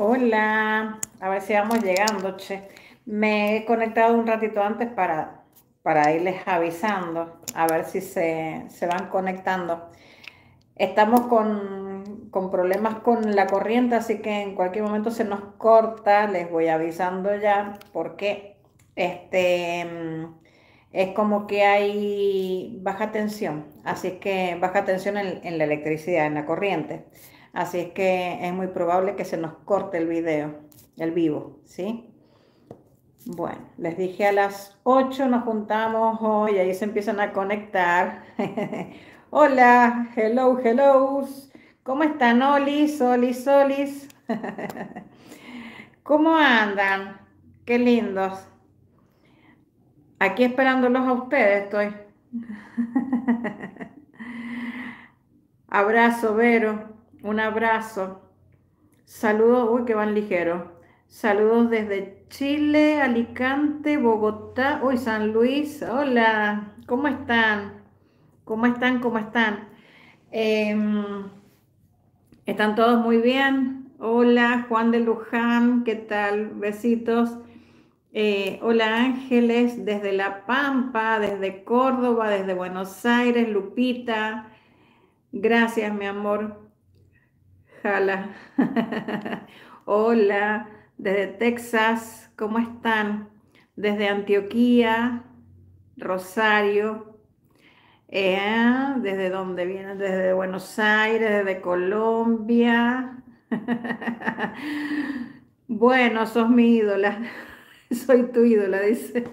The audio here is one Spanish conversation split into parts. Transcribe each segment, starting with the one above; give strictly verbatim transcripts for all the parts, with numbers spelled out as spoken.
Hola, a ver si vamos llegando, che. Me he conectado un ratito antes para, para irles avisando, a ver si se, se van conectando. Estamos con, con problemas con la corriente, así que en cualquier momento se nos corta, les voy avisando ya, porque este, mm, es como que hay baja tensión, así es que baja tensión en, en la electricidad, en la corriente. Así es que es muy probable que se nos corte el video, el vivo, ¿sí? Bueno, les dije a las ocho nos juntamos hoy, ahí se empiezan a conectar. Hola, hello, hello. ¿Cómo están, Olis, Olis, Olis? ¿Cómo andan? Qué lindos. Aquí esperándolos a ustedes estoy. Abrazo, Vero, un abrazo. Saludos, uy, que van ligeros. Saludos desde Chile, Alicante, Bogotá, uy, San Luis. Hola, ¿cómo están? ¿Cómo están? ¿Cómo están? Em, ¿están todos muy bien? Hola, Juan de Luján, ¿qué tal? Besitos. Eh, hola Ángeles, desde La Pampa, desde Córdoba, desde Buenos Aires, Lupita. Gracias, mi amor. Jala. Hola, desde Texas, ¿cómo están? Desde Antioquía, Rosario, eh, ¿desde dónde vienen? Desde Buenos Aires, desde Colombia. Bueno, sos mi ídola. Soy tu ídola, dice.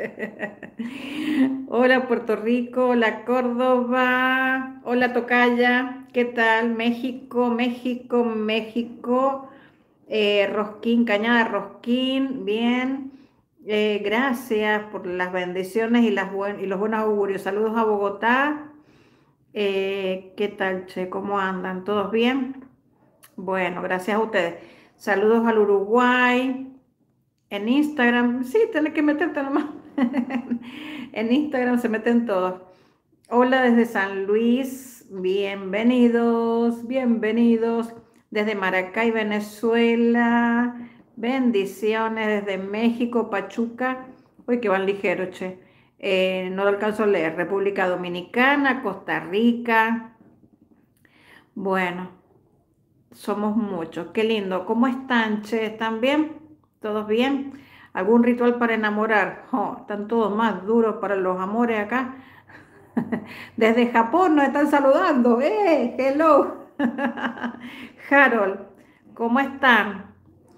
Hola Puerto Rico, hola Córdoba, hola Tocaya, ¿qué tal? México, México, México, eh, Rosquín, Cañada Rosquín, bien. Eh, gracias por las bendiciones y, las buen- y los buenos augurios. Saludos a Bogotá. Eh, ¿qué tal, che? ¿Cómo andan? ¿Todos bien? Bueno, gracias a ustedes. Saludos al Uruguay. En Instagram, sí, tenés que meterte nomás. En Instagram se meten todos. Hola desde San Luis, bienvenidos, bienvenidos. Desde Maracay, Venezuela, bendiciones desde México, Pachuca. Uy, que van ligeros, che. Eh, no lo alcanzo a leer. República Dominicana, Costa Rica. Bueno, somos muchos. Qué lindo. ¿Cómo están, che? ¿Están bien? ¿Todos bien? ¿Algún ritual para enamorar? Oh, están todos más duros para los amores acá. Desde Japón nos están saludando. ¡Eh! Hello. Harold, ¿cómo están?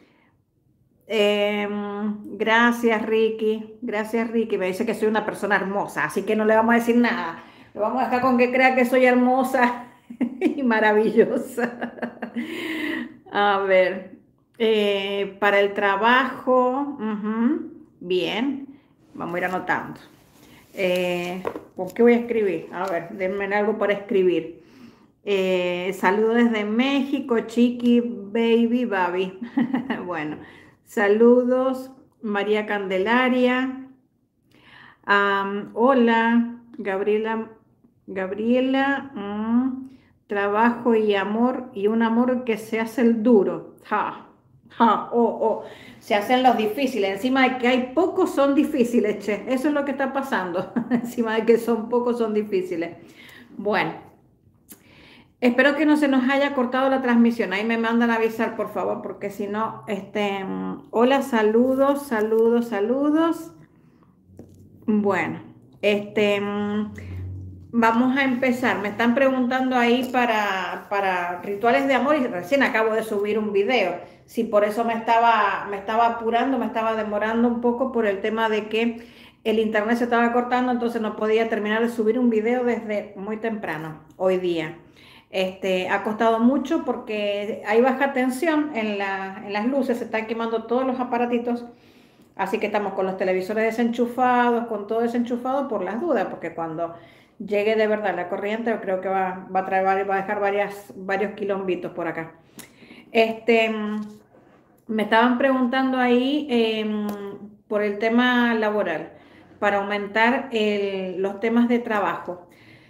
Em, gracias, Ricky. Gracias, Ricky. Me dice que soy una persona hermosa, así que no le vamos a decir nada. Le vamos a dejar con que crea que soy hermosa y maravillosa. A ver, eh, para el trabajo, ujú, bien, vamos a ir anotando. Eh, ¿por qué voy a escribir? A ver, denme algo para escribir. Eh, saludos desde México, Chiqui, Baby, Baby. Bueno, saludos, María Candelaria. Am, hola, Gabriela, Gabriela, mm, trabajo y amor, y un amor que se hace el duro. Ja, ja, oh, oh. Se hacen los difíciles. Encima de que hay pocos son difíciles, che. Eso es lo que está pasando. Encima de que son pocos son difíciles. Bueno. Espero que no se nos haya cortado la transmisión. Ahí me mandan a avisar, por favor, porque si no, este, mm, hola, saludos, saludos, saludos. Bueno, este, mm, vamos a empezar. Me están preguntando ahí para, para rituales de amor y recién acabo de subir un video. Si por eso me estaba, me estaba apurando, me estaba demorando un poco por el tema de que el internet se estaba cortando, entonces no podía terminar de subir un video desde muy temprano, hoy día. Este, ha costado mucho porque hay baja tensión en la- en las luces, se están quemando todos los aparatitos. Así que estamos con los televisores desenchufados, con todo desenchufado por las dudas, porque cuando llegue de verdad la corriente, yo creo que va, va a traer, va a dejar varias, varios quilombitos por acá. Este, me estaban preguntando ahí em, por el tema laboral, para aumentar el- los temas de trabajo.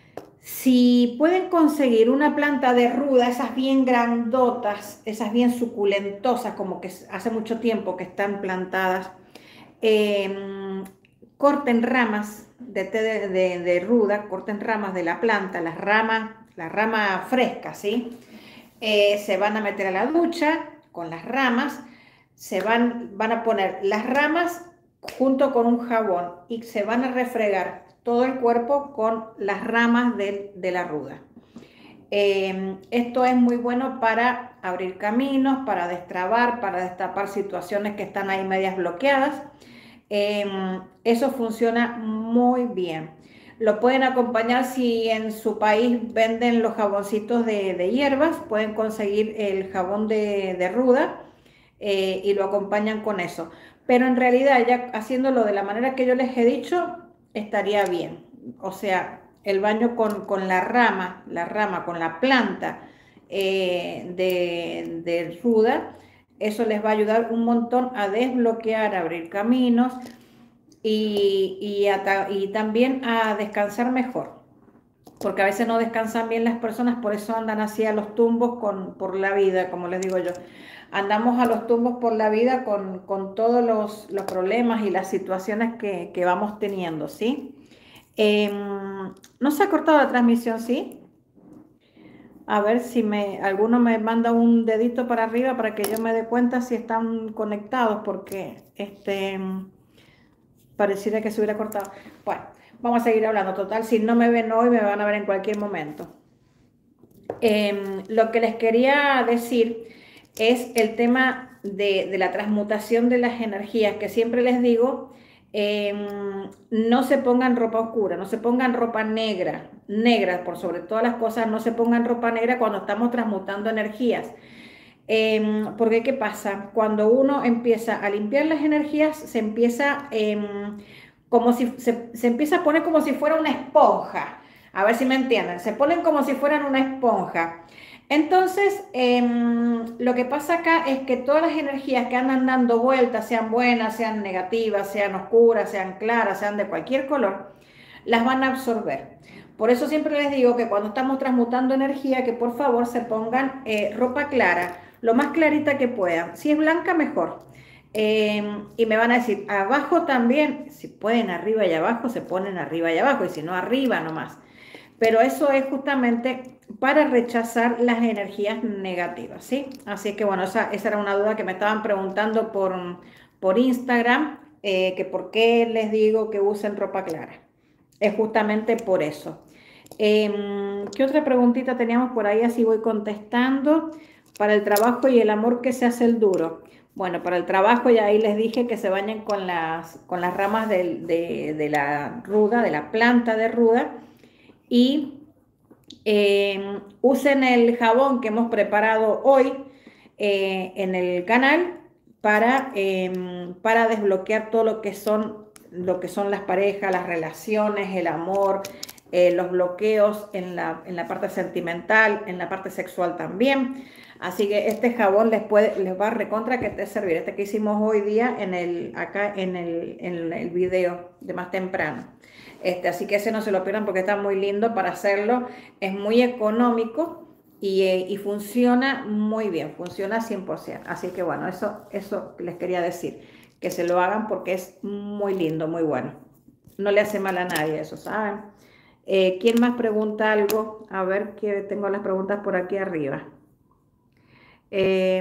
Si pueden conseguir una planta de ruda, esas bien grandotas, esas bien suculentosas, como que hace mucho tiempo que están plantadas, em, corten ramas de té de, de- de ruda, corten ramas de la planta, las ramas, la rama fresca, ¿sí? Eh, se van a meter a la ducha con las ramas, se van, van a poner las ramas junto con un jabón y se van a refregar todo el cuerpo con las ramas de, de la ruda. Eh, esto es muy bueno para abrir caminos, para destrabar, para destapar situaciones que están ahí medias bloqueadas. Eh, Eso funciona muy bien. Lo pueden acompañar si en su país venden los jaboncitos de, de hierbas, pueden conseguir el jabón de, de ruda eh, y lo acompañan con eso. Pero en realidad, ya haciéndolo de la manera que yo les he dicho, estaría bien. O sea, el baño con, con la rama, la rama, con la planta eh, de, de ruda, eso les va a ayudar un montón a desbloquear, a abrir caminos y, y, a, y también a descansar mejor, porque a veces no descansan bien las personas, por eso andan así a los tumbos con, por la vida, como les digo yo. Andamos a los tumbos por la vida con, con todos los, los problemas y las situaciones que, que vamos teniendo, ¿sí? Eh, no se ha cortado la transmisión, ¿sí? A ver si me, alguno me manda un dedito para arriba para que yo me dé cuenta si están conectados, porque este, pareciera que se hubiera cortado. Bueno, vamos a seguir hablando. Total, si no me ven hoy, me van a ver en cualquier momento. Eh, lo que les quería decir es el tema de, de la transmutación de las energías, que siempre les digo, eh, no se pongan ropa oscura, no se pongan ropa negra, negra por sobre todas las cosas, no se pongan ropa negra cuando estamos transmutando energías. Eh, porque ¿qué pasa? Cuando uno empieza a limpiar las energías, se empieza eh, como si se, se empieza a poner como si fuera una esponja. A ver si me entienden. Se ponen como si fueran una esponja. Entonces, eh, lo que pasa acá es que todas las energías que andan dando vueltas, sean buenas, sean negativas, sean oscuras, sean claras, sean de cualquier color, las van a absorber. Por eso siempre les digo que cuando estamos transmutando energía, que por favor se pongan eh, ropa clara, lo más clarita que puedan. Si es blanca, mejor. Eh, y me van a decir, abajo también, si pueden arriba y abajo, se ponen arriba y abajo, y si no, arriba nomás. Pero eso es justamente para rechazar las energías negativas, ¿sí? Así que bueno, esa, esa era una duda que me estaban preguntando por, por Instagram, eh, que por qué les digo que usen ropa clara. Es justamente por eso. Eh, ¿Qué otra preguntita teníamos por ahí? Así voy contestando. Para el trabajo y el amor, ¿qué se hace el duro? Bueno, para el trabajo ya ahí les dije que se bañen con las, con las ramas de, de, de la ruda, de la planta de ruda, y eh, usen el jabón que hemos preparado hoy eh, en el canal para, eh, para desbloquear todo lo que son, lo que son las parejas, las relaciones, el amor, eh, los bloqueos en la, en la parte sentimental, en la parte sexual también. Así que este jabón les, puede, les va a recontra que te servir. Este que hicimos hoy día en el, acá en el, en el video de más temprano. Este, así que ese no se lo pierdan porque está muy lindo para hacerlo. Es muy económico y, eh, y funciona muy bien, funciona cien por ciento. Así que bueno, eso, eso les quería decir, que se lo hagan porque es muy lindo, muy bueno. No le hace mal a nadie eso, ¿saben? Eh, ¿quién más pregunta algo? A ver que tengo las preguntas por aquí arriba. Eh,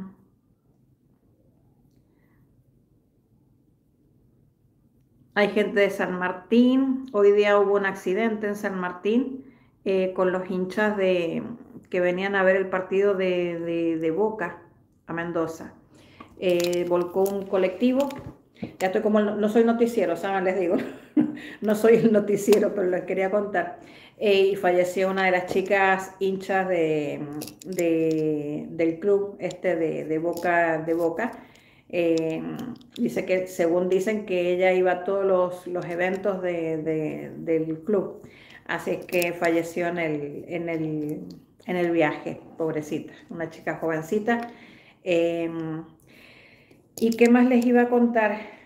Hay gente de San Martín. Hoy día hubo un accidente en San Martín eh, con los hinchas de, que venían a ver el partido de, de, de Boca a Mendoza. Eh, volcó un colectivo. Ya estoy como, no soy noticiero, ¿saben? Les digo, no soy el noticiero, pero les quería contar. Eh, y falleció una de las chicas hinchas de, de, del club este de, de Boca, de Boca. Eh, Dice que, según dicen, que ella iba a todos los, los eventos de, de, del club. Así que falleció en el, en el, en el viaje, pobrecita, una chica jovencita. Eh, ¿Y qué más les iba a contar?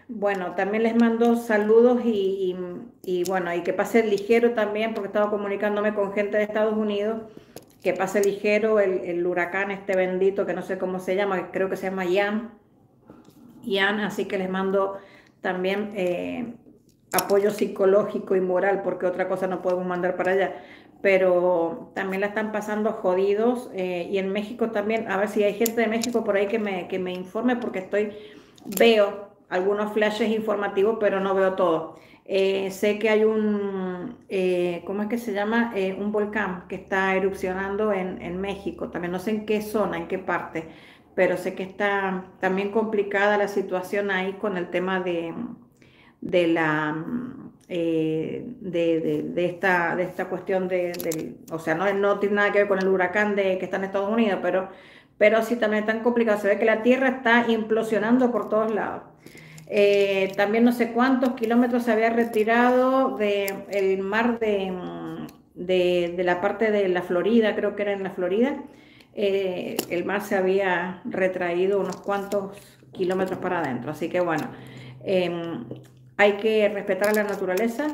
Bueno, también les mando saludos y, y, y bueno, y que pase ligero también, porque he estado comunicándome con gente de Estados Unidos, que pase ligero el, el huracán este bendito, que no sé cómo se llama, creo que se llama Ian, Ian, así que les mando también eh, apoyo psicológico y moral, porque otra cosa no podemos mandar para allá. Pero también la están pasando jodidos eh, y en México también, a ver si hay gente de México por ahí que me, que me informe, porque estoy, veo algunos flashes informativos, pero no veo todo. Eh, sé que hay un, eh, ¿cómo es que se llama? Eh, un volcán que está erupcionando en, en México, también no sé en qué zona, en qué parte, pero sé que está también complicada la situación ahí con el tema de, de la eh, de, de, de esta, de esta cuestión de, del, o sea, no, no tiene nada que ver con el huracán de, que está en Estados Unidos, pero, pero sí también es tan complicado. Se ve que la Tierra está implosionando por todos lados. Eh, también no sé cuántos kilómetros se había retirado del mar de, de, de la parte de la Florida, creo que era en la Florida. Eh, el mar se había retraído unos cuantos kilómetros para adentro. Así que bueno, eh, hay que respetar a la naturaleza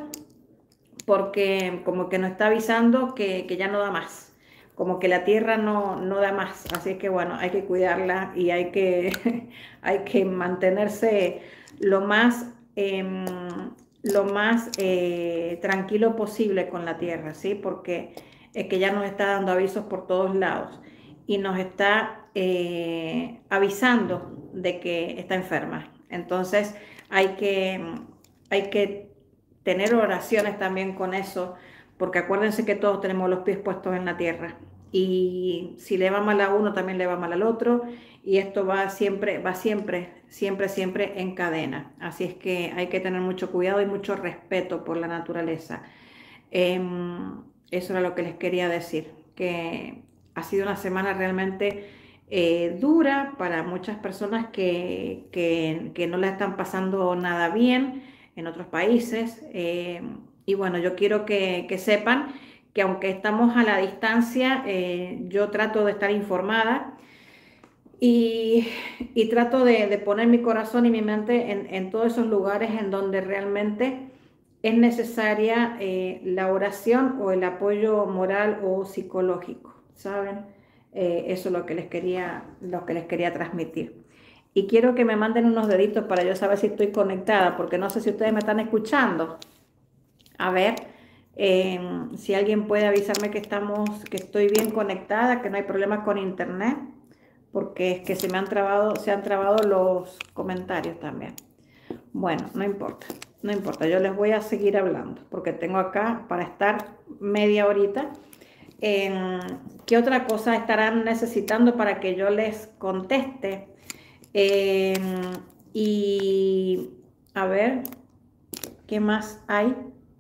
porque como que nos está avisando que, que ya no da más, como que la tierra no, no da más. Así que bueno, hay que cuidarla y hay que, hay que mantenerse lo más, eh, lo más eh, tranquilo posible con la tierra, ¿sí? Porque es que ya nos está dando avisos por todos lados y nos está eh, avisando de que está enferma. Entonces hay que, hay que tener oraciones también con eso, porque acuérdense que todos tenemos los pies puestos en la tierra. Y si le va mal a uno, también le va mal al otro. Y esto va siempre, va siempre, siempre, siempre en cadena. Así es que hay que tener mucho cuidado y mucho respeto por la naturaleza. Eh, Eso era lo que les quería decir, que ha sido una semana realmente eh, dura para muchas personas que, que, que, no la están pasando nada bien en otros países. Eh, y bueno, yo quiero que, que, sepan que aunque estamos a la distancia, eh, yo trato de estar informada y, y trato de, de, poner mi corazón y mi mente en, en todos esos lugares en donde realmente es necesaria eh, la oración o el apoyo moral o psicológico, ¿saben? Eh, eso es lo que les quería, lo que les quería transmitir. Y quiero que me manden unos deditos para yo saber si estoy conectada, porque no sé si ustedes me están escuchando. A ver, eh, si alguien puede avisarme que estamos, que estoy bien conectada, que no hay problemas con internet, porque es que se me han trabado, se han trabado los comentarios también. Bueno, no importa, no importa, yo les voy a seguir hablando, porque tengo acá para estar media horita. Eh, ¿Qué otra cosa estarán necesitando para que yo les conteste? Eh, y a ver, ¿qué más hay?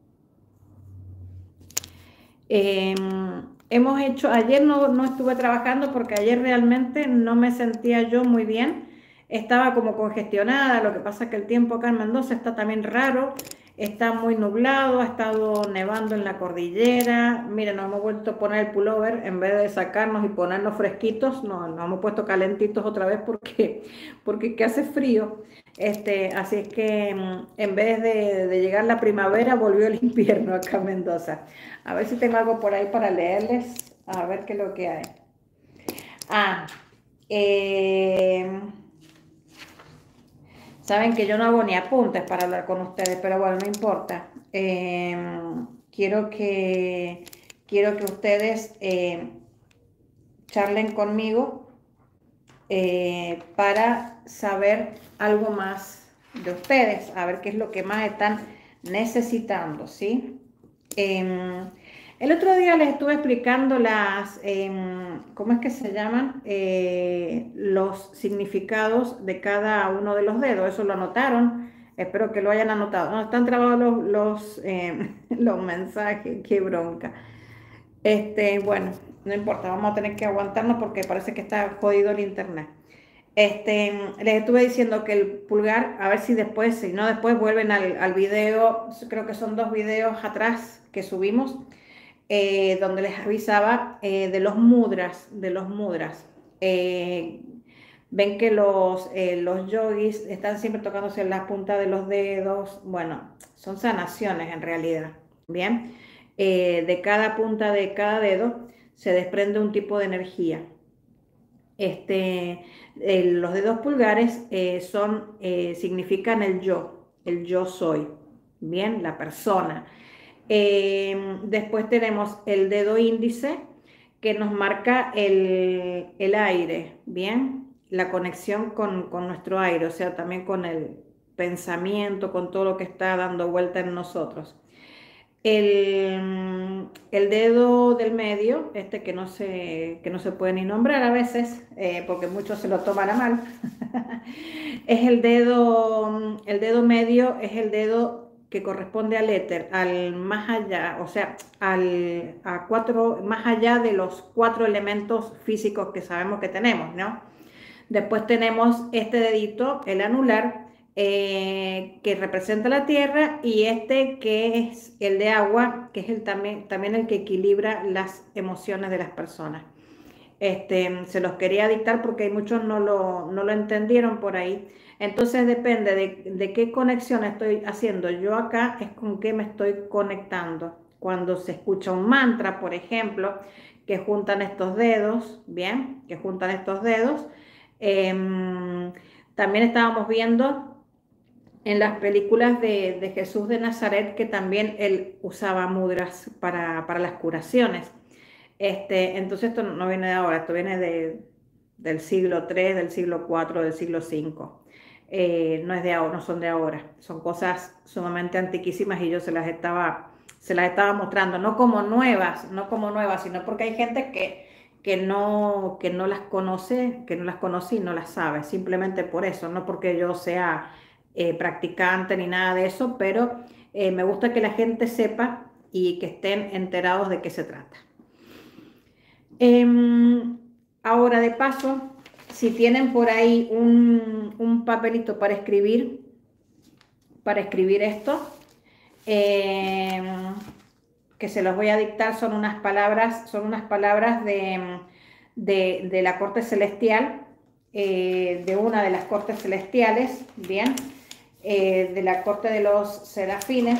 Eh, hemos hecho, ayer no, no estuve trabajando porque ayer realmente no me sentía yo muy bien, estaba como congestionada, lo que pasa es que el tiempo acá en Mendoza está también raro, está muy nublado, ha estado nevando en la cordillera, miren, nos hemos vuelto a poner el pullover en vez de sacarnos y ponernos fresquitos, no, nos hemos puesto calentitos otra vez porque, porque que hace frío. Este, así es que mm, en vez de, de llegar la primavera, volvió el invierno acá en Mendoza. A ver si tengo algo por ahí para leerles, a ver qué es lo que hay. Ah, eh, saben que yo no hago ni apuntes para hablar con ustedes, pero bueno, no importa. Eh, quiero que, quiero que ustedes eh, charlen conmigo eh, para saber algo más de ustedes, a ver qué es lo que más están necesitando, ¿sí? Eh, el otro día les estuve explicando las, eh, ¿cómo es que se llaman? Eh, los significados de cada uno de los dedos. Eso lo anotaron. Espero que lo hayan anotado. No, están trabados los, los, eh, los mensajes. Qué bronca. Este, bueno, no importa. Vamos a tener que aguantarnos porque parece que está jodido el internet. Este, les estuve diciendo que el pulgar, a ver si después, si no después vuelven al, al video, creo que son dos videos atrás que subimos, eh, donde les avisaba eh, de los mudras, de los mudras. Eh, Ven que los, eh, los yogis están siempre tocándose las puntas de los dedos. Bueno, son sanaciones en realidad. Bien, Eh, de cada punta de cada dedo se desprende un tipo de energía. Este, eh, los dedos pulgares eh, son, eh, significan el yo, el yo soy. Bien, la persona. Eh, después tenemos el dedo índice que nos marca el, el aire, ¿bien? La conexión con, con nuestro aire, o sea, también con el pensamiento, con todo lo que está dando vuelta en nosotros. El, el dedo del medio, este que no se, que no se puede ni nombrar a veces, eh, porque muchos se lo toman a mal, es el dedo, el dedo medio, es el dedo que corresponde al éter, al más allá, o sea, al, a cuatro, más allá de los cuatro elementos físicos que sabemos que tenemos, ¿no? Después tenemos este dedito, el anular, eh, que representa la tierra, y este que es el de agua, que es el también, también el que equilibra las emociones de las personas. Este, se los quería dictar porque hay muchos no lo, no lo entendieron por ahí. Entonces depende de, de qué conexión estoy haciendo. Yo acá es con qué me estoy conectando. Cuando se escucha un mantra, por ejemplo, que juntan estos dedos, bien, que juntan estos dedos. Em, También estábamos viendo en las películas de, de Jesús de Nazaret que también él usaba mudras para, para las curaciones. Este, entonces esto no viene de ahora, esto viene de, del siglo tres, del siglo cuatro, del siglo cinco. Eh, no es de ahora, no son de ahora, son cosas sumamente antiquísimas y yo se las estaba, se las estaba mostrando, no como nuevas, no como nuevas, sino porque hay gente que, que no, que no las conoce, que no las conoce y no las sabe, simplemente por eso, no porque yo sea eh, practicante ni nada de eso, pero eh, me gusta que la gente sepa y que estén enterados de qué se trata. Em, Ahora, de paso, si tienen por ahí un, un papelito para escribir, para escribir esto, em, que se los voy a dictar, son unas palabras, son unas palabras de, de, de la corte celestial, eh, de una de las cortes celestiales, bien, eh, de la corte de los serafines.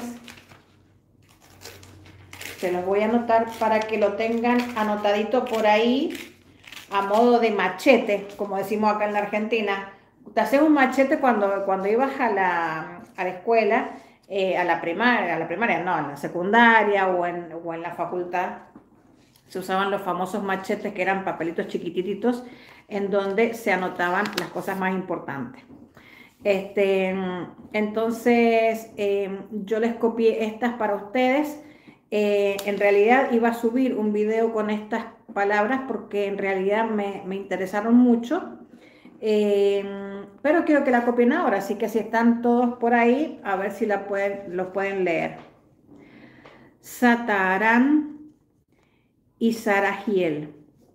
Se los voy a anotar para que lo tengan anotadito por ahí a modo de machete, como decimos acá en la Argentina. Te haces un machete cuando, cuando ibas a la, a la escuela, eh, a la primaria, a la primaria no, en la secundaria o en, o en la facultad. Se usaban los famosos machetes que eran papelitos chiquititos en donde se anotaban las cosas más importantes. Este, entonces, eh, yo les copié estas para ustedes. Eh, en realidad iba a subir un video con estas palabras porque en realidad me, me interesaron mucho. Eh, pero quiero que la copien ahora, así que si están todos por ahí, a ver si la pueden, los pueden leer. Satarán y Saragiel.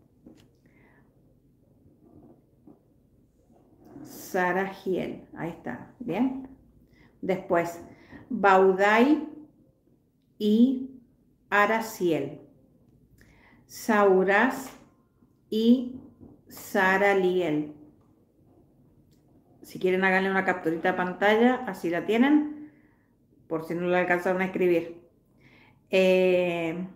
Saragiel, ahí está, bien. Después, Baudai y Araciel, Sauras y Saraliel. Si quieren háganle una capturita de pantalla, así la tienen, por si no la alcanzaron a escribir. Eh,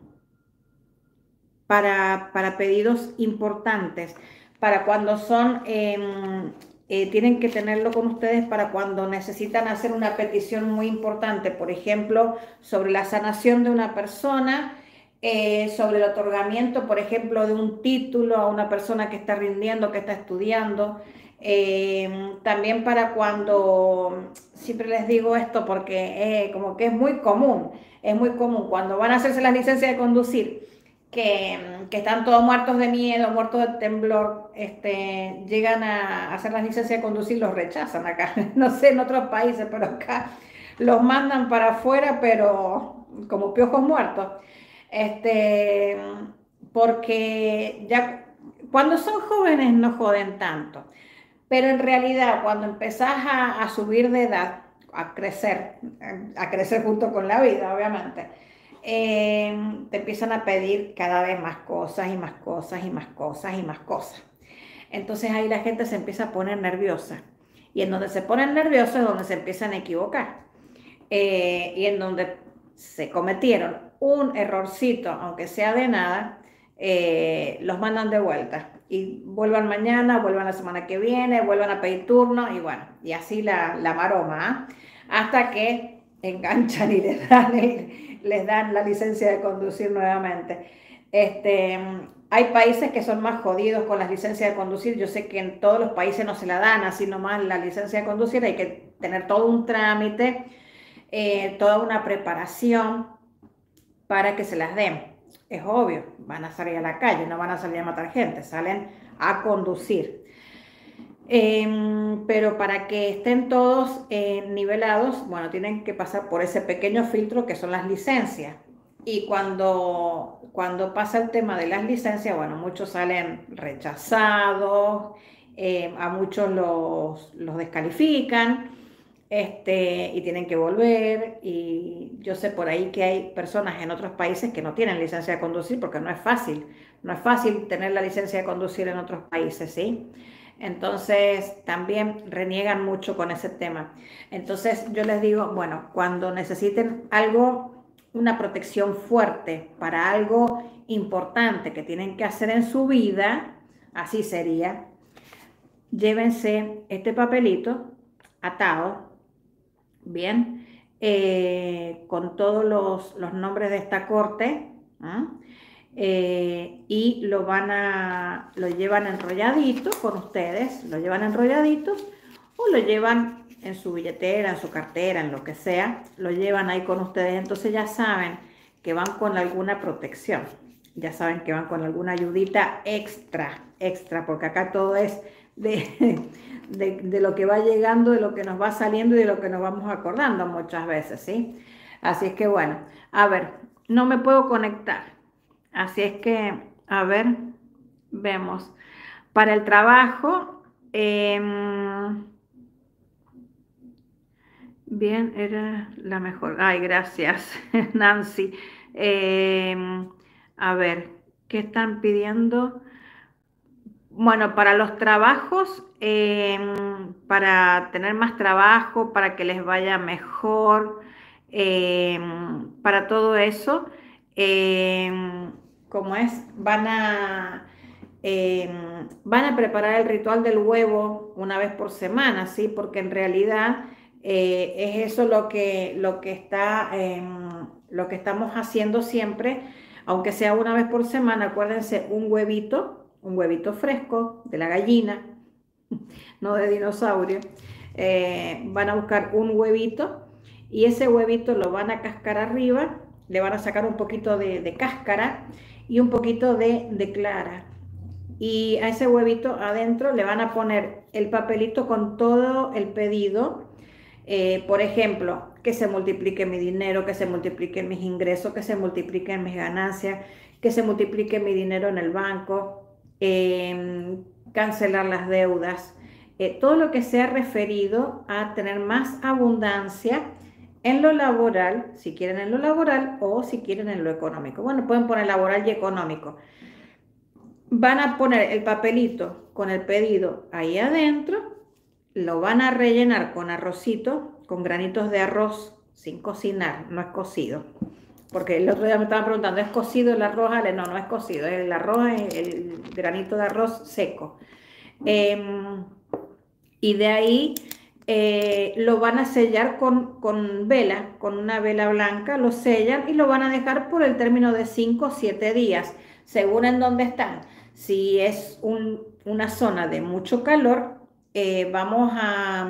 para, para pedidos importantes, para cuando son, eh, eh, tienen que tenerlo con ustedes para cuando necesitan hacer una petición muy importante, por ejemplo, sobre la sanación de una persona, eh, sobre el otorgamiento, por ejemplo, de un título a una persona que está rindiendo, que está estudiando. Eh, también para cuando, siempre les digo esto porque eh, como que es muy común, es muy común cuando van a hacerse la licencia de conducir, que, que están todos muertos de miedo, muertos de temblor, este, llegan a hacer las licencias de conducir, los rechazan acá, no sé en otros países, pero acá los mandan para afuera, pero como piojos muertos, este, porque ya cuando son jóvenes no joden tanto, pero en realidad cuando empezás a, a subir de edad, a crecer, a crecer junto con la vida, obviamente, eh, te empiezan a pedir cada vez más cosas y más cosas y más cosas y más cosas. Entonces ahí la gente se empieza a poner nerviosa. Y en donde se ponen nerviosos es donde se empiezan a equivocar. Eh, y en donde se cometieron un errorcito, aunque sea de nada, eh, los mandan de vuelta. Y vuelvan mañana, vuelvan la semana que viene, vuelvan a pedir turno y bueno, y así la, la maroma, ¿eh? Hasta que enganchan y les dan, el- les dan la licencia de conducir nuevamente. Este, hay países que son más jodidos con las licencias de conducir. Yo sé que en todos los países no se la dan así nomás la licencia de conducir, hay que tener todo un trámite, eh, toda una preparación para que se las den. Es obvio, van a salir a la calle, no van a salir a matar gente, salen a conducir. Eh, pero para que estén todos eh, nivelados, bueno, tienen que pasar por ese pequeño filtro que son las licencias. Y cuando, cuando pasa el tema de las licencias, bueno, muchos salen rechazados, eh, a muchos los, los descalifican, este, y tienen que volver. Y yo sé por ahí que hay personas en otros países que no tienen licencia de conducir porque no es fácil, no es fácil tener la licencia de conducir en otros países, ¿sí? Entonces también reniegan mucho con ese tema. Entonces yo les digo, bueno, cuando necesiten algo, una protección fuerte para algo importante que tienen que hacer en su vida, así sería, llévense este papelito atado, bien, eh, con todos los, los nombres de esta corte, ¿ah? Eh, y lo van a, lo llevan enrolladito con ustedes, lo llevan enrolladito o lo llevan en su billetera, en su cartera, en lo que sea, lo llevan ahí con ustedes. Entonces ya saben que van con alguna protección, ya saben que van con alguna ayudita extra, extra, porque acá todo es de, de, de lo que va llegando, de lo que nos va saliendo y de lo que nos vamos acordando muchas veces, ¿sí? Así es que bueno, a ver, no me puedo conectar. Así es que, a ver, vemos. Para el trabajo, eh, bien, era la mejor. Ay, gracias, Nancy. Eh, a ver, ¿qué están pidiendo? Bueno, para los trabajos, eh, para tener más trabajo, para que les vaya mejor, eh, para todo eso, eh, como es, van a, eh, van a preparar el ritual del huevo una vez por semana, ¿sí? Porque en realidad eh, es eso lo que, lo que está, eh, lo que estamos haciendo siempre, aunque sea una vez por semana. Acuérdense, un huevito un huevito fresco de la gallina, no de dinosaurio. Eh, van a buscar un huevito y ese huevito lo van a cascar arriba, le van a sacar un poquito de, de cáscara y un poquito de, de clara. Y a ese huevito adentro le van a poner el papelito con todo el pedido. Eh, por ejemplo, que se multiplique mi dinero, que se multipliquen mis ingresos, que se multipliquen mis ganancias, que se multiplique mi dinero en el banco, eh, cancelar las deudas, eh, todo lo que sea referido a tener más abundancia en lo laboral, si quieren en lo laboral o si quieren en lo económico. Bueno, pueden poner laboral y económico. Van a poner el papelito con el pedido ahí adentro, lo van a rellenar con arrocito, con granitos de arroz sin cocinar, no es cocido. Porque el otro día me estaban preguntando, ¿es cocido el arroz? Ale? No, no es cocido, el arroz es el granito de arroz seco. Eh, y de ahí eh, lo van a sellar con, con vela, con una vela blanca, lo sellan y lo van a dejar por el término de cinco o siete días, según en dónde están. Si es un, una zona de mucho calor, eh, vamos a,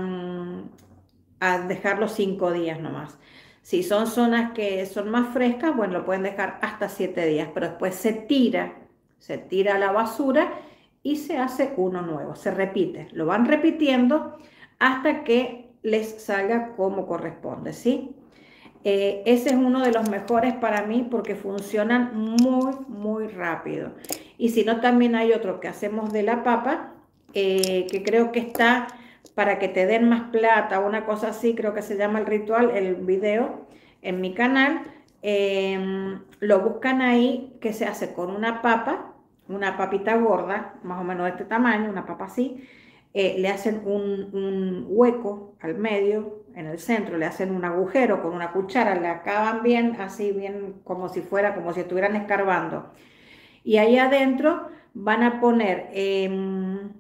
a dejarlo cinco días nomás. Si son zonas que son más frescas, bueno, lo pueden dejar hasta siete días, pero después se tira, se tira a la basura y se hace uno nuevo, se repite, lo van repitiendo hasta que les salga como corresponde, ¿sí? Eh, ese es uno de los mejores para mí porque funcionan muy, muy rápido. Y si no, también hay otro que hacemos de la papa, eh, que creo que está para que te den más plata, una cosa así, creo que se llama el ritual, el video en mi canal. Eh, lo buscan ahí, que se hace con una papa, una papita gorda, más o menos de este tamaño, una papa así, eh, le hacen un, un hueco al medio, en el centro, le hacen un agujero con una cuchara, le acaban bien, así bien como si fuera, como si estuvieran escarbando. Y ahí adentro van a poner, em,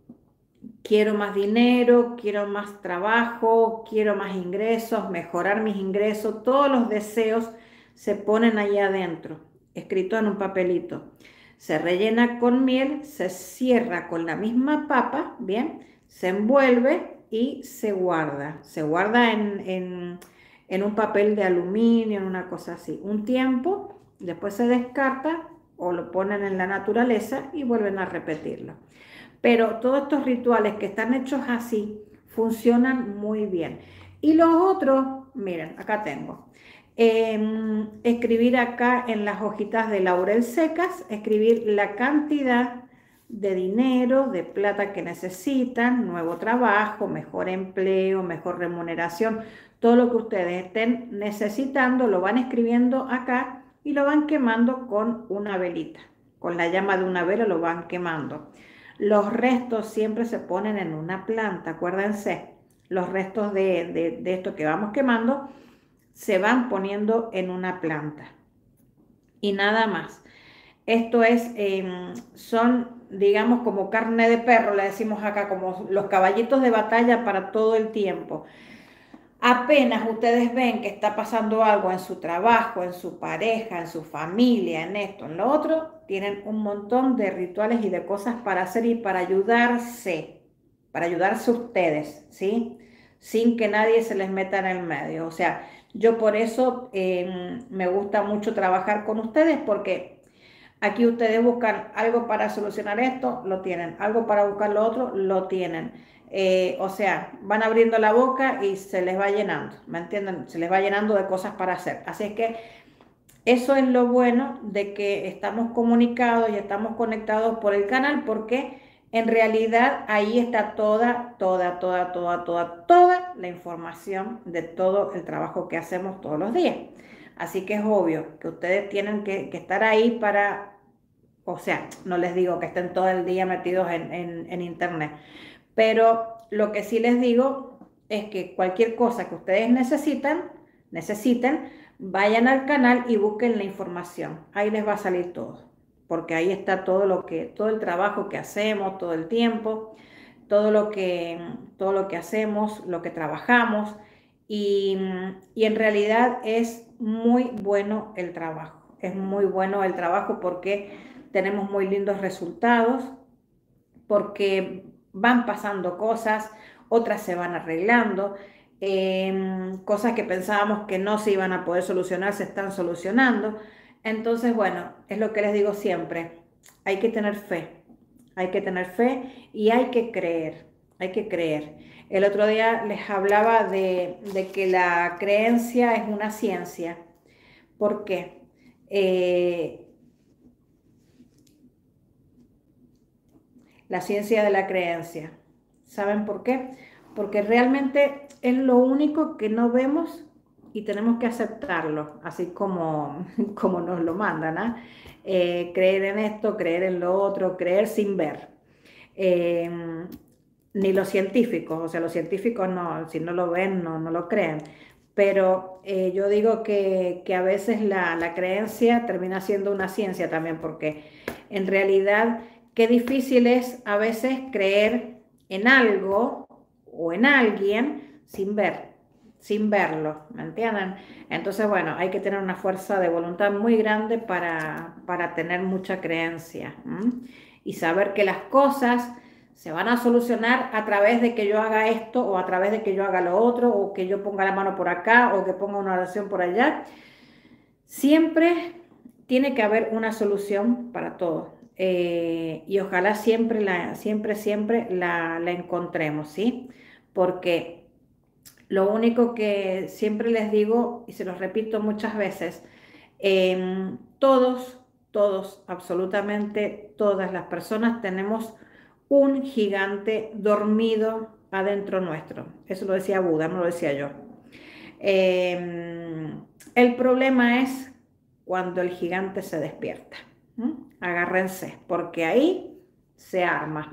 quiero más dinero, quiero más trabajo, quiero más ingresos, mejorar mis ingresos, todos los deseos se ponen ahí adentro, escrito en un papelito. Se rellena con miel, se cierra con la misma papa, bien, se envuelve y se guarda. Se guarda en, en, en un papel de aluminio, en una cosa así. Un tiempo, después se descarta o lo ponen en la naturaleza y vuelven a repetirlo. Pero todos estos rituales que están hechos así funcionan muy bien. Y los otros, miren, acá tengo. Eh, escribir acá en las hojitas de laurel secas, escribir la cantidad de dinero, de plata que necesitan, nuevo trabajo, mejor empleo, mejor remuneración, todo lo que ustedes estén necesitando, lo van escribiendo acá y lo van quemando con una velita. Con la llama de una vela lo van quemando. Los restos siempre se ponen en una planta, acuérdense, los restos de, de, de esto que vamos quemando se van poniendo en una planta y nada más. Esto es, eh, son, digamos, como carne de perro, le decimos acá, como los caballitos de batalla para todo el tiempo. Apenas ustedes ven que está pasando algo en su trabajo, en su pareja, en su familia, en esto, en lo otro, tienen un montón de rituales y de cosas para hacer y para ayudarse, para ayudarse ustedes, ¿sí? Sin que nadie se les meta en el medio. O sea, yo por eso eh, me gusta mucho trabajar con ustedes porque aquí ustedes buscan algo para solucionar esto, lo tienen. Algo para buscar lo otro, lo tienen. Eh, o sea, van abriendo la boca y se les va llenando, ¿me entienden? Se les va llenando de cosas para hacer. Así es que eso es lo bueno de que estamos comunicados y estamos conectados por el canal porque en realidad ahí está toda, toda, toda, toda, toda, toda la información de todo el trabajo que hacemos todos los días. Así que es obvio que ustedes tienen que, que estar ahí para, o sea, no les digo que estén todo el día metidos en, en, en internet, pero lo que sí les digo es que cualquier cosa que ustedes necesitan, necesiten, vayan al canal y busquen la información. Ahí les va a salir todo, porque ahí está todo lo que, todo el trabajo que hacemos, todo el tiempo, todo lo que, todo lo que hacemos, lo que trabajamos, y, y en realidad es muy bueno el trabajo. Es muy bueno el trabajo porque tenemos muy lindos resultados, porque van pasando cosas, otras se van arreglando, eh, cosas que pensábamos que no se iban a poder solucionar se están solucionando. Entonces, bueno, es lo que les digo siempre, hay que tener fe, hay que tener fe y hay que creer, hay que creer. El otro día les hablaba de, de que la creencia es una ciencia. ¿Por qué? Eh, la ciencia de la creencia. ¿Saben por qué? Porque realmente es lo único que no vemos y tenemos que aceptarlo, así como, como nos lo mandan, ¿ah? Eh, creer en esto, creer en lo otro, creer sin ver. Eh, Ni los científicos, o sea, los científicos no, si no lo ven, no, no lo creen. Pero eh, yo digo que, que a veces la, la creencia termina siendo una ciencia también, porque en realidad qué difícil es a veces creer en algo o en alguien sin ver, sin verlo, ¿me entienden? Entonces, bueno, hay que tener una fuerza de voluntad muy grande para, para tener mucha creencia, ¿m? Y saber que las cosas se van a solucionar a través de que yo haga esto o a través de que yo haga lo otro o que yo ponga la mano por acá o que ponga una oración por allá. Siempre tiene que haber una solución para todo. Eh, y ojalá siempre, la, siempre, siempre la, la encontremos, ¿sí? Porque lo único que siempre les digo, y se los repito muchas veces, eh, todos, todos, absolutamente todas las personas tenemos un gigante dormido adentro nuestro. Eso lo decía Buda, no lo decía yo. Eh, el problema es cuando el gigante se despierta. ¿Mm? agárrense, porque ahí se arma.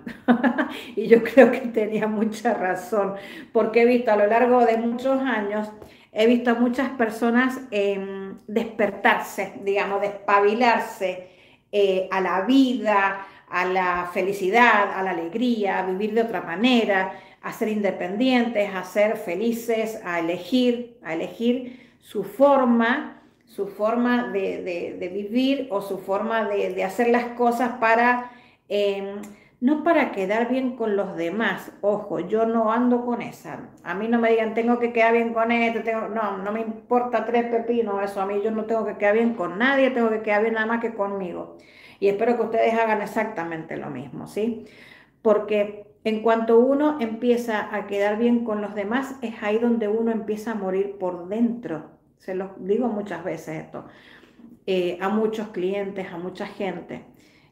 Y yo creo que tenía mucha razón, porque he visto a lo largo de muchos años, he visto a muchas personas eh, despertarse, digamos, despabilarse eh, a la vida, a la felicidad, a la alegría, a vivir de otra manera, a ser independientes, a ser felices, a elegir, a elegir su forma, su forma de, de- de vivir o su forma de, de hacer las cosas para, eh, no para quedar bien con los demás. Ojo, yo no ando con esa. A mí no me digan, tengo que quedar bien con este, tengo, no, no me importa tres pepinos eso. A mí yo no tengo que quedar bien con nadie, tengo que quedar bien nada más que conmigo. Y espero que ustedes hagan exactamente lo mismo, ¿sí? Porque en cuanto uno empieza a quedar bien con los demás, es ahí donde uno empieza a morir por dentro. Se los digo muchas veces esto, eh, a muchos clientes, a mucha gente.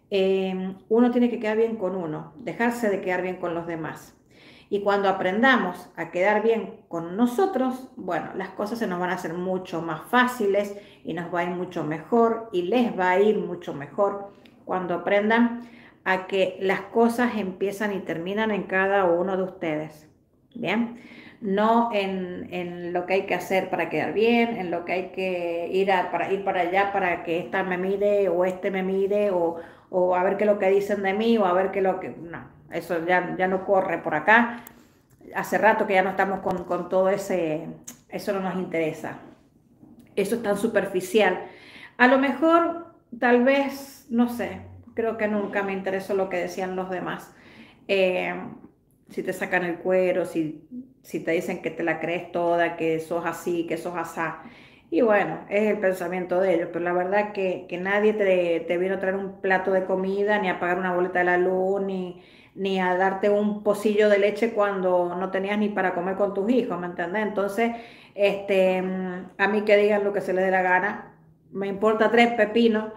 Eh, uno tiene que quedar bien con uno, dejarse de quedar bien con los demás. Y cuando aprendamos a quedar bien con nosotros, bueno, las cosas se nos van a hacer mucho más fáciles y nos va a ir mucho mejor y les va a ir mucho mejor cuando aprendan a que las cosas empiezan y terminan en cada uno de ustedes. Bien, no en, en lo que hay que hacer para quedar bien, en lo que hay que ir, a, para, ir para allá para que esta me mire o este me mire o, o a ver qué es lo que dicen de mí o a ver qué es lo que... No, eso ya, ya no corre por acá. Hace rato que ya no estamos con, con todo ese... Eso no nos interesa. Eso es tan superficial. A lo mejor, tal vez, no sé, creo que nunca me interesó lo que decían los demás. Eh, si te sacan el cuero, si, si te dicen que te la crees toda, que sos así, que sos asá. Y bueno, es el pensamiento de ellos, pero la verdad que, que nadie te, te vino a traer un plato de comida, ni a pagar una boleta de la luz, ni, ni a darte un pocillo de leche cuando no tenías ni para comer con tus hijos, ¿me entendés? Entonces, este, mm, a mí que digan lo que se les dé la gana, me importa tres pepinos,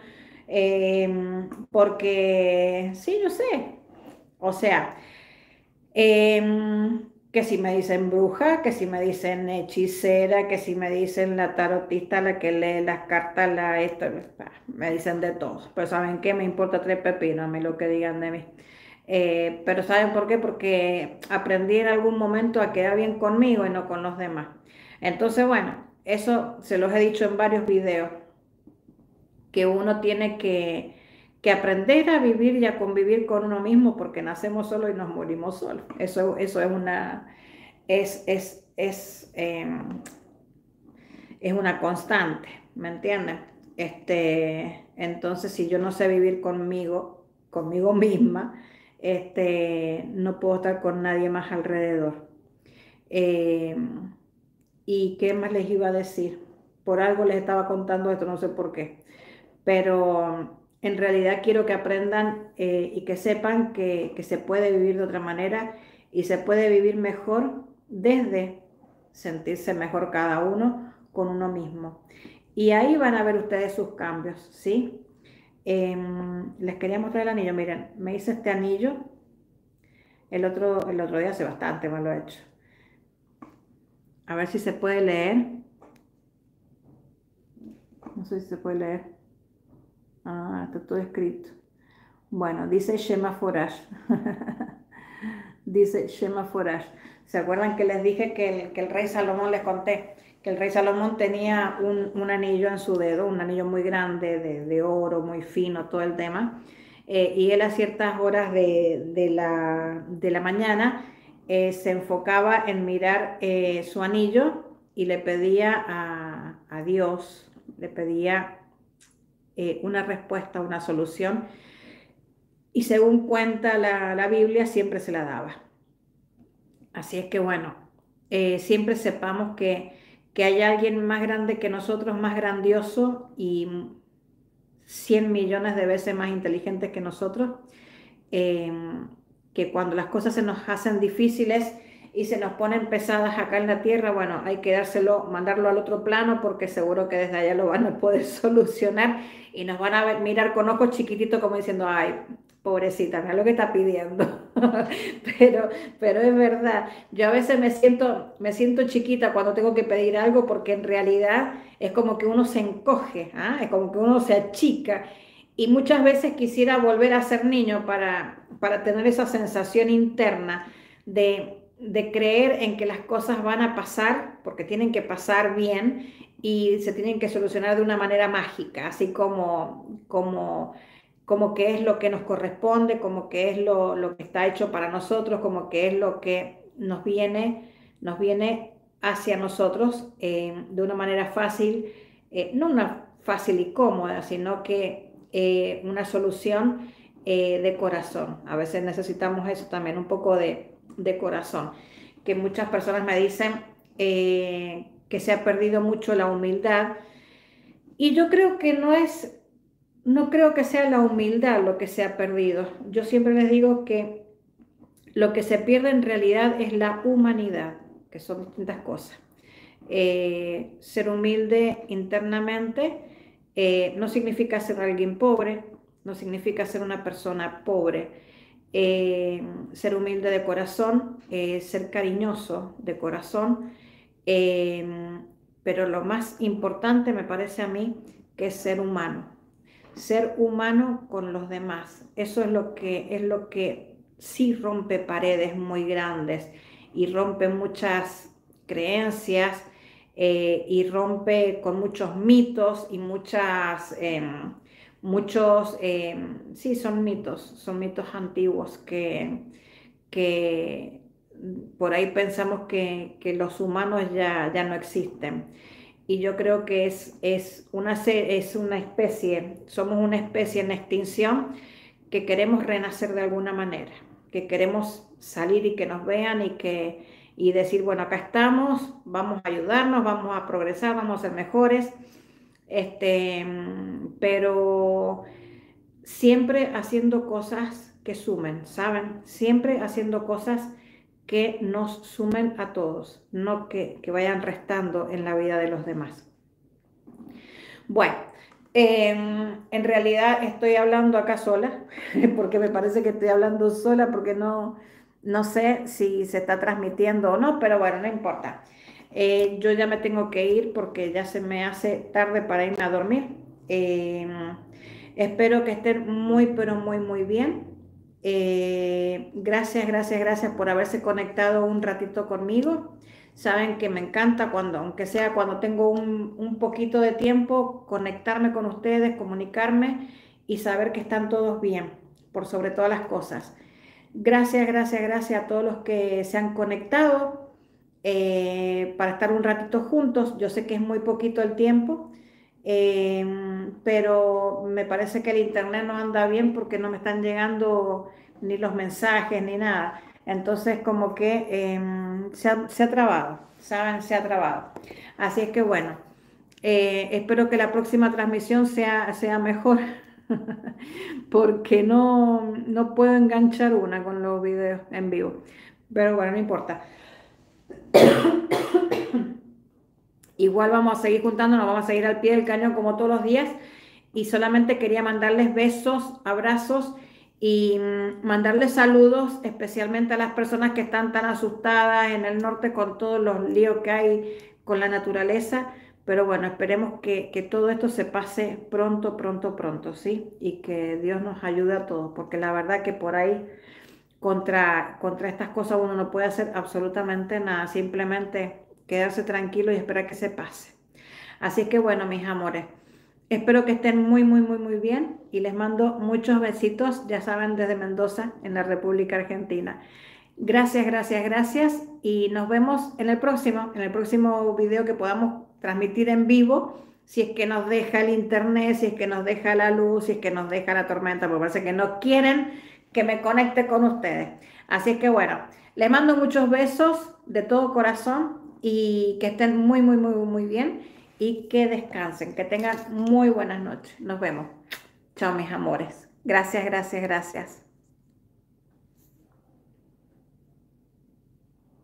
eh, porque sí, yo sé, o sea, em, que si me dicen bruja, que si me dicen hechicera, que si me dicen la tarotista, la que lee las cartas, la esto, ah, me dicen de todo. Pero ¿saben qué? Me importa tres pepinos a mí lo que digan de mí. Eh, pero ¿saben por qué? Porque aprendí en algún momento a quedar bien conmigo y no con los demás. Entonces, bueno, eso se los he dicho en varios videos, que uno tiene que, que aprender a vivir y a convivir con uno mismo porque nacemos solos y nos morimos solos. Eso, eso es una, es, es, es, eh, es una constante, ¿me entienden? Este, entonces, si yo no sé vivir conmigo, conmigo misma, este, no puedo estar con nadie más alrededor. Eh, ¿Y qué más les iba a decir? Por algo les estaba contando esto, no sé por qué, pero en realidad quiero que aprendan eh, y que sepan que, que se puede vivir de otra manera y se puede vivir mejor desde sentirse mejor cada uno con uno mismo. Y ahí van a ver ustedes sus cambios, ¿sí? Em, les quería mostrar el anillo, miren, me hice este anillo el otro, el otro día, hace bastante me lo he hecho. A ver si se puede leer. No sé si se puede leer. Ah, está todo escrito. Bueno, dice Shema Forash. Dice Shema Forash. ¿Se acuerdan que les dije que el, que el rey Salomón, les conté, que el rey Salomón tenía un, un anillo en su dedo, un anillo muy grande, de, de oro, muy fino, todo el tema? Eh, y él a ciertas horas de, de la, de la mañana eh, se enfocaba en mirar eh, su anillo y le pedía a, a Dios, le pedía eh, una respuesta, una solución, y según cuenta la, la Biblia, siempre se la daba. Así es que bueno, eh, siempre sepamos que, que hay alguien más grande que nosotros, más grandioso y cien millones de veces más inteligente que nosotros, eh, que cuando las cosas se nos hacen difíciles y se nos ponen pesadas acá en la tierra, bueno, hay que dárselo, mandarlo al otro plano porque seguro que desde allá lo van a poder solucionar y nos van a ver, mirar con ojos chiquititos como diciendo, ay, pobrecita, mira lo que está pidiendo. pero, pero es verdad, yo a veces me siento, me siento chiquita cuando tengo que pedir algo porque en realidad es como que uno se encoge, ¿ah? Es como que uno se achica Y muchas veces quisiera volver a ser niño para, para tener esa sensación interna de, de creer en que las cosas van a pasar, porque tienen que pasar bien y se tienen que solucionar de una manera mágica, así como, como, como que es lo que nos corresponde, como que es lo, lo que está hecho para nosotros, como que es lo que nos viene, nos viene hacia nosotros eh, de una manera fácil, eh, no una fácil y cómoda, sino que eh, una solución eh, de corazón. A veces necesitamos eso también, un poco de, de corazón, que muchas personas me dicen eh, que se ha perdido mucho la humildad y yo creo que no es, no creo que sea la humildad lo que se ha perdido. Yo siempre les digo que lo que se pierde en realidad es la humanidad, que son distintas cosas. Eh, ser humilde internamente eh, no significa ser alguien pobre, no significa ser una persona pobre. Eh, ser humilde de corazón, eh, ser cariñoso de corazón, eh, pero lo más importante me parece a mí que es ser humano, ser humano con los demás. Eso es lo que es lo que sí rompe paredes muy grandes y rompe muchas creencias eh, y rompe con muchos mitos y muchas, eh, muchos, eh, sí, son mitos, son mitos antiguos que, que por ahí pensamos que, que los humanos ya, ya no existen. Y yo creo que es, es, una, es una especie, somos una especie en extinción que queremos renacer de alguna manera, que queremos salir y que nos vean y, que, y decir, bueno, acá estamos, vamos a ayudarnos, vamos a progresar, vamos a ser mejores, este, pero siempre haciendo cosas que sumen, ¿saben? Siempre haciendo cosas que nos sumen a todos, no que, que vayan restando en la vida de los demás. Bueno, eh, en realidad estoy hablando acá sola, porque me parece que estoy hablando sola, porque no, no sé si se está transmitiendo o no, pero bueno, no importa. Eh, yo ya me tengo que ir porque ya se me hace tarde para irme a dormir. Eh, espero que estén muy, pero muy, muy bien. Eh, gracias, gracias, gracias por haberse conectado un ratito conmigo. Saben que me encanta cuando, aunque sea cuando tengo un, un poquito de tiempo, conectarme con ustedes, comunicarme y saber que están todos bien, por sobre todas las cosas. Gracias, gracias, gracias a todos los que se han conectado eh, para estar un ratito juntos. Yo sé que es muy poquito el tiempo, eh, pero me parece que el internet no anda bien porque no me están llegando ni los mensajes ni nada. Entonces como que eh, se ha, se ha trabado, ¿saben? Se ha trabado. Así es que bueno, eh, espero que la próxima transmisión sea, sea mejor porque no, no puedo enganchar una con los videos en vivo. Pero bueno, no importa. Igual vamos a seguir juntándonos, vamos a seguir al pie del cañón como todos los días. Y solamente quería mandarles besos, abrazos y mm, mandarles saludos, especialmente a las personas que están tan asustadas en el norte con todos los líos que hay con la naturaleza. Pero bueno, esperemos que, que todo esto se pase pronto, pronto, pronto, ¿sí? Y que Dios nos ayude a todos, porque la verdad que por ahí contra, contra estas cosas uno no puede hacer absolutamente nada, simplemente quedarse tranquilo y esperar que se pase. Así es que bueno, mis amores, espero que estén muy, muy, muy, muy bien y les mando muchos besitos, ya saben, desde Mendoza, en la República Argentina. Gracias, gracias, gracias y nos vemos en el próximo, en el próximo video que podamos transmitir en vivo, si es que nos deja el internet, si es que nos deja la luz, si es que nos deja la tormenta, porque parece que no quieren que me conecte con ustedes. Así es que bueno, les mando muchos besos de todo corazón y que estén muy, muy, muy, muy bien y que descansen, que tengan muy buenas noches. Nos vemos. Chao, mis amores. Gracias, gracias, gracias.